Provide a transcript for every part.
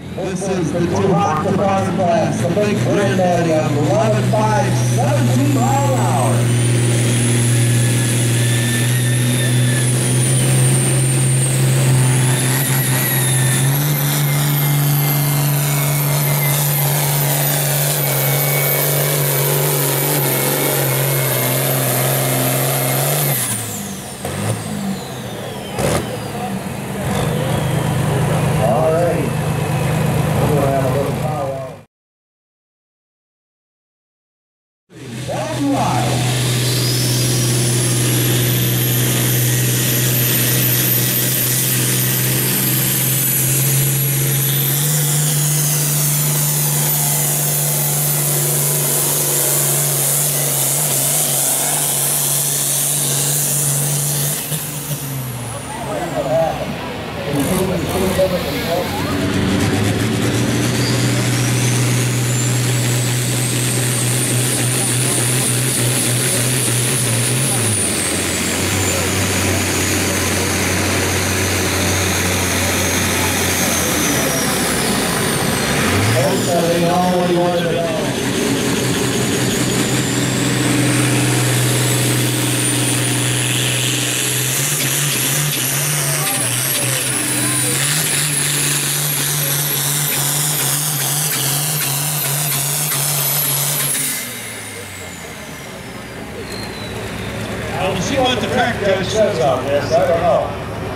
This is the two-rock deposit class, the big granddaddy of 11.5, 17 mile an hour. We'll see what the track judge says on this. I don't know.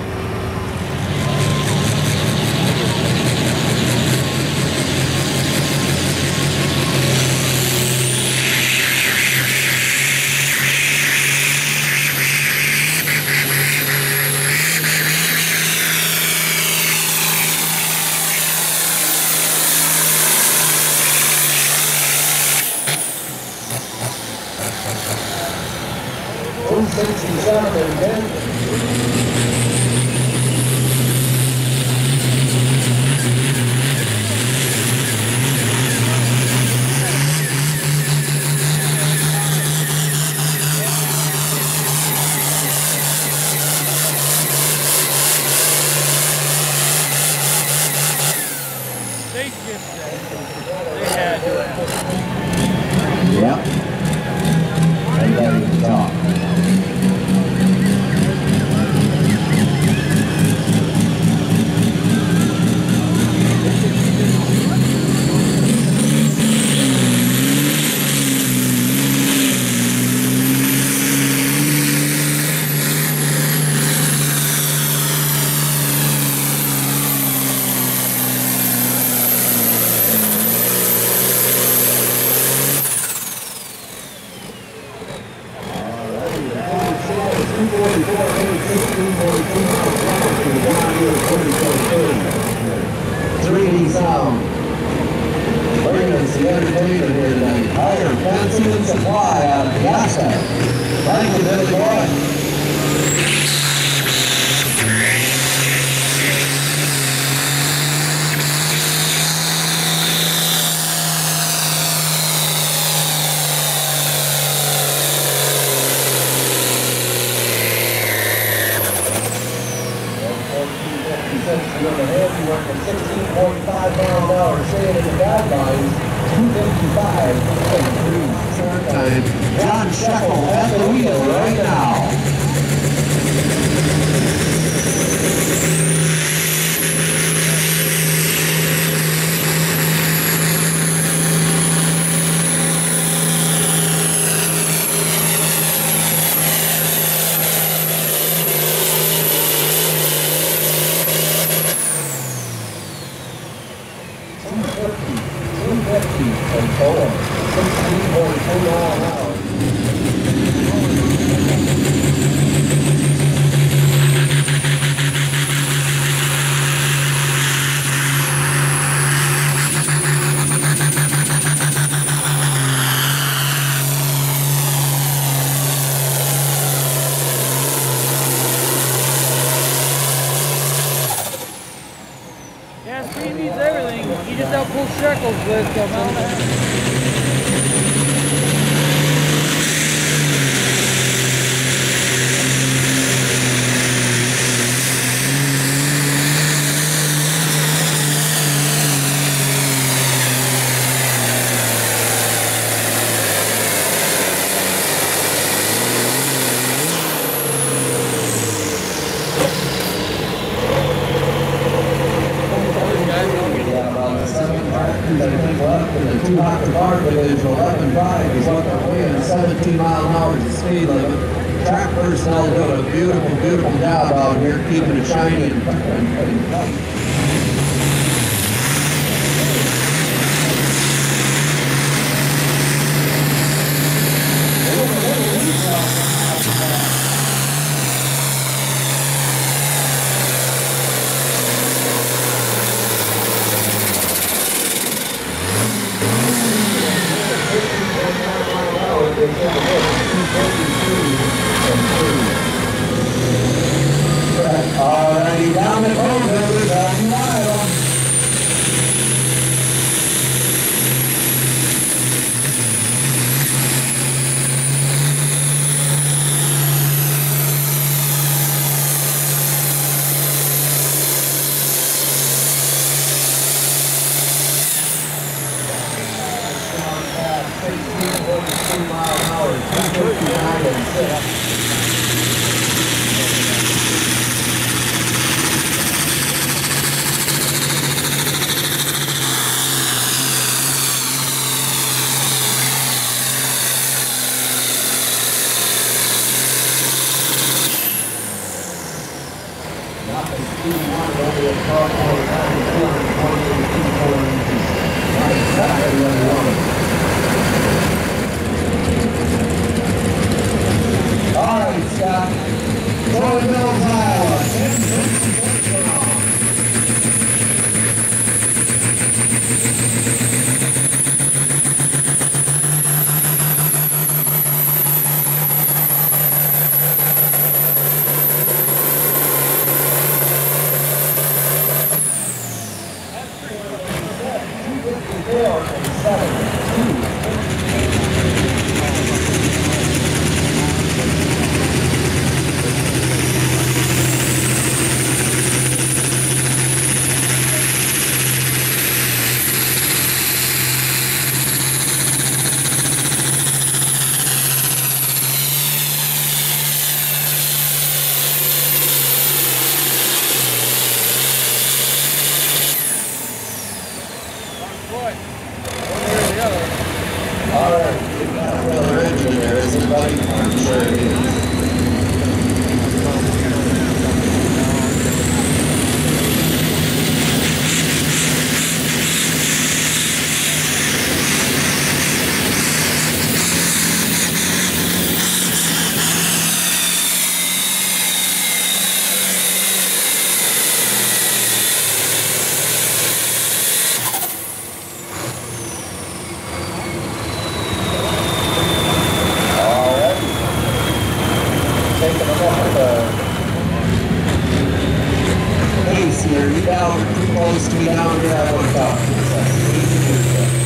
Yep. And there you go. Sound. Bringing us the entertainment here tonight. Higher Fancy and Supply out of Piazza. Thank you, Billy Boy. You went from 16.5 miles an hour, saying in the guidelines, 255. Start time. John Shekel at the wheel right now. Yeah, speed means everything. You just don't pull Shekels with a mile and a half. too hot to park division, 11.5 is what they're weighing, 17 mile an hour is the speed limit. Track personnel doing a beautiful, beautiful job out here, keeping it shiny and tight. Alrighty, down the road, members, down the aisle. Mile an hour, 259 and 6. All right, Scott. Florida Mills, Iowa. All right, you've got a real engine in there, isn't it, buddy? I'm sure it is. Taking a look at the pace here. You down too close to me down here. I want to talk to you.